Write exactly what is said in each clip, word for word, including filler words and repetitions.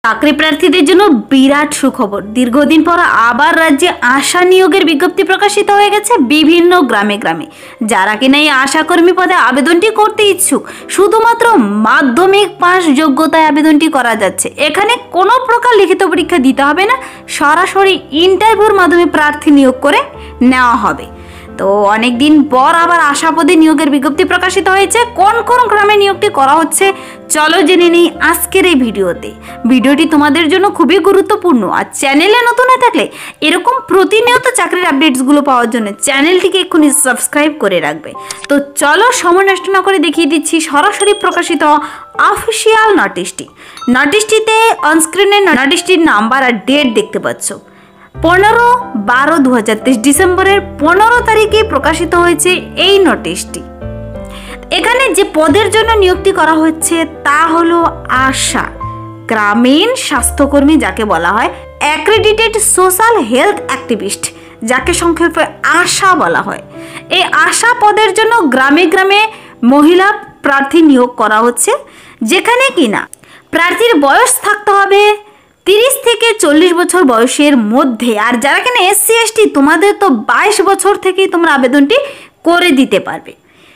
চাকরি প্রার্থীদের জন্য বিরাট সুখবর। দীর্ঘদিন পর আবার রাজ্যে আশা নিয়োগের বিজ্ঞপ্তি প্রকাশিত হয়ে গেছে বিভিন্ন গ্রামে গ্রামে। যারা কিনা এই আশাকর্মী পদে আবেদনটি করতে ইচ্ছুক, শুধুমাত্র মাধ্যমিক পাস যোগ্যতায় আবেদনটি করা যাচ্ছে। এখানে কোনো প্রকার লিখিত পরীক্ষা দিতে হবে না, সরাসরি ইন্টারভিউর মাধ্যমে প্রার্থী নিয়োগ করে নেওয়া হবে। তো অনেক দিন পর আবার আশা পদে নিয়োগের বিজ্ঞপ্তি প্রকাশিত হয়েছে। কোন কোন গ্রামে নিয়োগটি করা হচ্ছে চলো জেনে নেই আজকের এই ভিডিওতে। ভিডিওটি তোমাদের জন্য খুবই গুরুত্বপূর্ণ। আর চ্যানেলে নতুন হয়ে থাকলে এরকম প্রতিনিয়ত চাকরির আপডেটসগুলো পাওয়ার জন্য চ্যানেলটিকে এক্ষুনি সাবস্ক্রাইব করে রাখবে। তো চলো সময় নষ্ট না করে দেখিয়ে দিচ্ছি সরাসরি প্রকাশিত অফিসিয়াল নোটিশটি। নোটিশটিতে অনস্ক্রিনে নোটিশটির নাম্বার আর ডেট দেখতে পাচ্ছ। পনেরো বারো দু হাজার তেইশ ডিসেম্বরের পনেরো তারিখে প্রকাশিত হয়েছে এই নোটিশটি। এখানে যে পদের জন্য নিয়োগটি করা হচ্ছে তা হলো আশা, গ্রামীণ স্বাস্থ্যকর্মী যাকে বলা হয়, অ্যাক্রেডিটেড সোশ্যাল হেলথ অ্যাক্টিভিস্ট যাকে সংক্ষেপে আশা বলা হয়। এই আশা পদের জন্য গ্রামে গ্রামে মহিলা প্রার্থী নিয়োগ করা হচ্ছে, যেখানে কিনা প্রার্থীর বয়স থাকতে হবে তিরিশ থেকে চল্লিশ বছর বয়সের মধ্যে। আর যারা কিনা এসসি এসটি, তোমাদের তো বাইশ বছর থেকেই তোমরা আবেদনটি করে দিতে পারবে।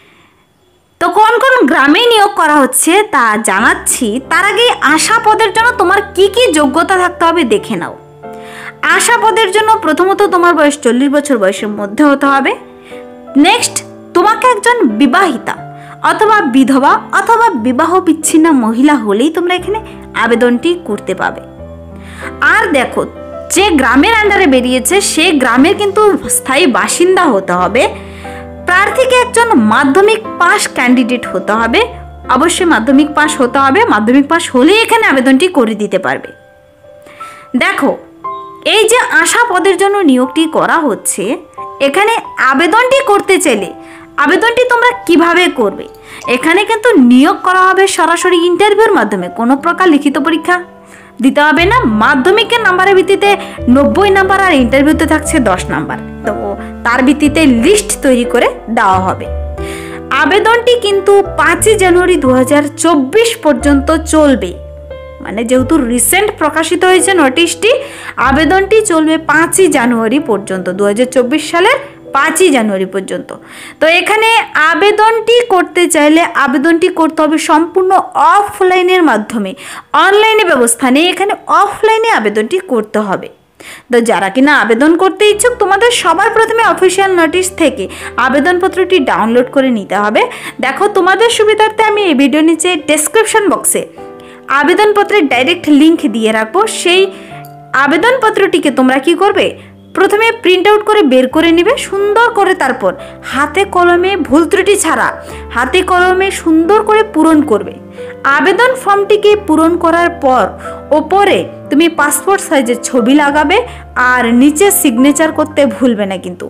তো কোন কোন গ্রামে নিয়োগ করা হচ্ছে তা জানাচ্ছি। তার আগে আশা পদের জন্য তোমার কি কি যোগ্যতা থাকতে হবে দেখে নাও। আশা পদের জন্য প্রথমত তোমার বয়স চল্লিশ বছর বয়সের মধ্যে হতে হবে। নেক্সট, তোমাকে একজন বিবাহিতা অথবা বিধবা অথবা বিবাহ বিচ্ছিন্ন মহিলা হলেই তোমরা এখানে আবেদনটি করতে পাবে। আর দেখো, যে গ্রামের আন্ডারে বেরিয়েছে সে গ্রামের কিন্তু স্থায়ী বাসিন্দা হতে হবে। প্রার্থীকে একজন মাধ্যমিক পাস ক্যান্ডিডেট হতে হবে, অবশ্যই মাধ্যমিক পাস হতে হবে। মাধ্যমিক পাস হলেই এখানে আবেদনটি করে দিতে পারবে। দেখো, এই যে আশা পদের জন্য নিয়োগটি করা হচ্ছে, এখানে আবেদনটি করতে চাইলে আবেদনটি তোমরা কিভাবে করবে? এখানে কিন্তু নিয়োগ করা হবে সরাসরি ইন্টারভিউর মাধ্যমে, কোনো প্রকার লিখিত পরীক্ষা দিতে হবে না। মাধ্যমিকের নাম্বারের ভিত্তিতে নব্বই নাম্বার আর ইন্টারভিউতে থাকছে দশ নাম্বার। তো তার ভিত্তিতে লিস্ট তৈরি করে দেওয়া হবে। আবেদনটি কিন্তু পাঁচই জানুয়ারি দু হাজার চব্বিশ পর্যন্ত চলবে। মানে যেহেতু রিসেন্ট প্রকাশিত হয়েছে নোটিশটি, আবেদনটি চলবে পাঁচই জানুয়ারি পর্যন্ত, দু হাজার চব্বিশ সালের পাঁচই জানুয়ারি পর্যন্ত। তো এখানে আবেদনটি করতে চাইলে আবেদনটি করতে হবে সম্পূর্ণ অফলাইনের মাধ্যমে। অনলাইনে ব্যবস্থা নেই, এখানে অফলাইনে আবেদনটি করতে হবে। তো যারা কিনা আবেদন করতে ইচ্ছুক, তোমাদের সবার প্রথমে অফিসিয়াল নোটিশ থেকে আবেদনপত্রটি ডাউনলোড করে নিতে হবে। দেখো, তোমাদের সুবিধার্থে আমি এই ভিডিও নিচে ডেসক্রিপশন বক্সে আবেদনপত্রের ডাইরেক্ট লিঙ্ক দিয়ে রাখবো। সেই আবেদনপত্রটিকে তোমরা কি করবে, প্রথমে প্রিন্ট আউট করে বের করে নেবে সুন্দর করে। তারপর হাতে কলমে ভুল ত্রুটি ছাড়া হাতে কলমে সুন্দর করে পূরণ করবে। আবেদন ফর্মটিকে পূরণ করার পর ওপরে তুমি পাসপোর্ট সাইজের ছবি লাগাবে আর নিচে সিগনেচার করতে ভুলবে না কিন্তু।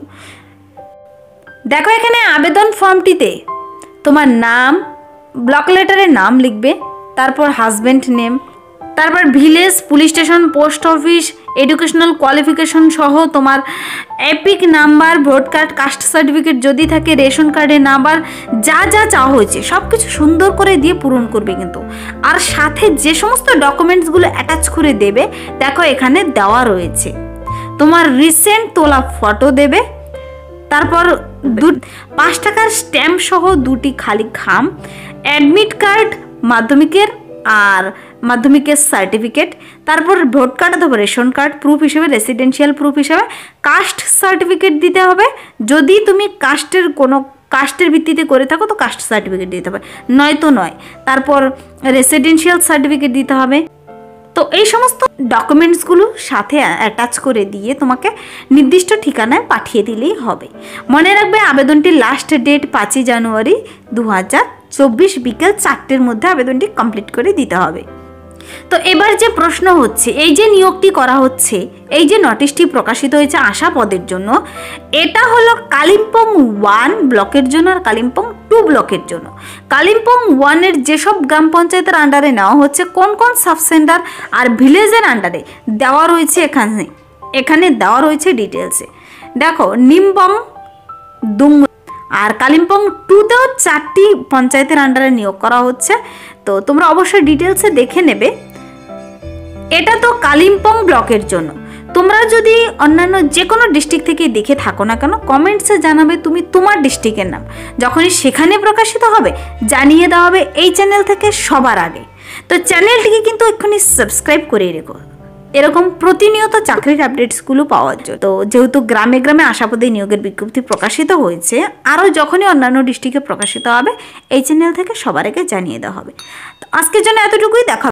দেখো, এখানে আবেদন ফর্মটিতে তোমার নাম, ব্লক লেটারে নাম লিখবে, তারপর হাজব্যান্ড নেম, তারপর village, police station, post office, educational qualification সহ তোমার EPIC number, vote card, caste certificate যদি থাকে, রেশন কার্ডের নাম্বার, যা যা চাওয়া হয়েছে সব কিছু সুন্দর করে দিয়ে পূরণ করবে কিন্তু। আর সাথে যে সমস্ত ডকুমেন্টসগুলো অ্যাটাচ করে দেবে, দেখো এখানে দেওয়া রয়েছে। তোমার রিসেন্ট তোলা ফটো দেবে, তারপর দু পাঁচ টাকার স্ট্যাম্প সহ দুটি খালি খাম, অ্যাডমিট কার্ড মাধ্যমিকের আর মাধ্যমিকের সার্টিফিকেট, তারপর ভোট কার্ড অথবা রেশন কার্ড প্রুফ হিসেবে, রেসিডেন্সিয়াল প্রুফ হিসেবে কাস্ট সার্টিফিকেট দিতে হবে। যদি তুমি কাস্টের কোনো কাস্টের ভিত্তিতে করে থাকো তো কাস্ট সার্টিফিকেট দিতে হবে, নয়তো নয়। তারপর রেসিডেন্সিয়াল সার্টিফিকেট দিতে হবে। তো এই সমস্ত ডকুমেন্টসগুলো সাথে অ্যাটাচ করে দিয়ে তোমাকে নির্দিষ্ট ঠিকানায় পাঠিয়ে দিলেই হবে। মনে রাখবে, আবেদনটির লাস্ট ডেট পাঁচই জানুয়ারি দু হাজার চব্বিশ বিকেল চারটের মধ্যে আবেদনটি কমপ্লিট করে দিতে হবে। তো এবার যে প্রশ্ন হচ্ছে, এই যে নিয়োগটি করা হচ্ছে, এই যে নোটিশটি প্রকাশিত হয়েছে আশা পদের জন্য, এটা হলো কালিম্পং ওয়ান ব্লকের জন্য আর কালিম্পং টু ব্লকের জন্য। কালিম্পং ওয়ানের যেসব গ্রাম পঞ্চায়েতের আন্ডারে নেওয়া হচ্ছে, কোন কোন সাব সেন্টার আর ভিলেজের আন্ডারে দেওয়া রয়েছে এখানে এখানে দেওয়া রয়েছে ডিটেলসে। দেখো, নিমবং, দুং আর কালিম্পং টুতেও চারটি পঞ্চায়েতের আন্ডারে নিয়োগ করা হচ্ছে। তো তোমরা অবশ্যই ডিটেলসে দেখে নেবে। এটা তো কালিম্পং ব্লকের জন্য। তোমরা যদি অন্যান্য যে কোনো ডিস্ট্রিক্ট থেকে দেখে থাকো না কেন, কমেন্টসে জানাবে তুমি তোমার ডিস্ট্রিক্টের নাম। যখনই সেখানে প্রকাশিত হবে জানিয়ে দেওয়া হবে এই চ্যানেল থেকে সবার আগে। তো চ্যানেলটিকে কিন্তু এক্ষুনি সাবস্ক্রাইব করে রেখো এরকম প্রতিনিয়ত চাকরির আপডেটসগুলো পাওয়ার জন্য। তো যেহেতু গ্রামে গ্রামে আশাপদে নিয়োগের বিজ্ঞপ্তি প্রকাশিত হয়েছে, আরও যখনই অন্যান্য ডিস্ট্রিক্টে প্রকাশিত হবে এই চ্যানেল থেকে সবার আগে জানিয়ে দেওয়া হবে। তো আজকের জন্য এতটুকুই, দেখা